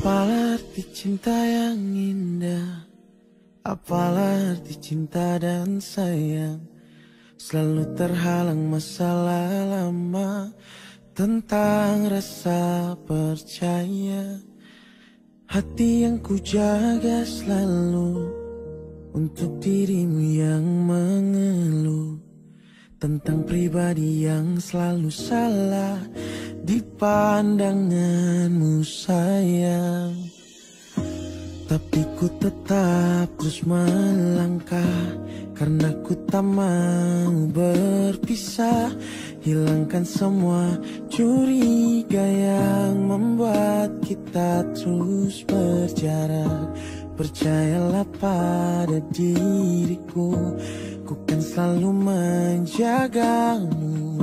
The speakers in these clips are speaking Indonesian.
Apalah arti cinta yang indah, apalah arti cinta dan sayang. Selalu terhalang masalah lama tentang rasa percaya. Hati yang ku jaga selalu untuk dirimu yang mengeluh tentang pribadi yang selalu salah di pandanganmu sayang. Tapi ku tetap terus melangkah karena ku tak mau berpisah. Hilangkan semua curiga yang membuat kita terus berjarak. Percayalah pada diriku, ku kan selalu menjagamu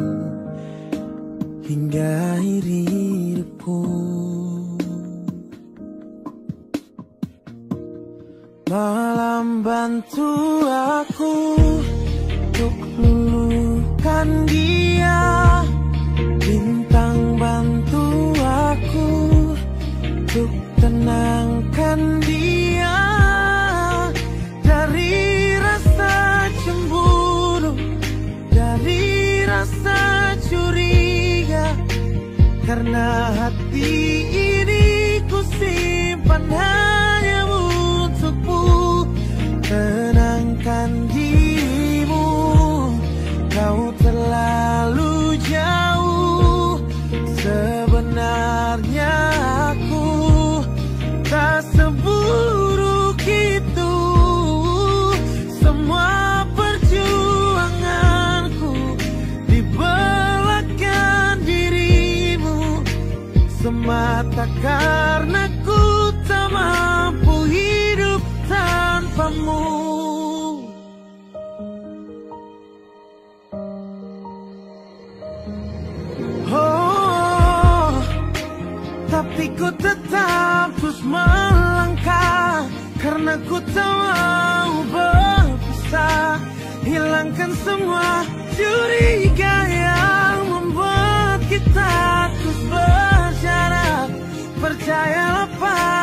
hingga akhir hidupku. Malam bantu aku untuk luluhkan dia, bintang bantu aku untuk tenangkan dia dari rasa cemburu, dari rasa curiga. Karena hati ini ku simpan hanya untukmu. Tenangkan dirimu, kau terlalu jauh. Sebenarnya aku tak seburuk itu. Semua perjuanganku di belakang dirimu, semata karena ku tak mampu hidup tanpamu. Oh, tapi ku tetap terus melangkah karena ku tak mau berpisah. Hilangkan semua curiga yang membuat kita terus berjarak. Percayalah pada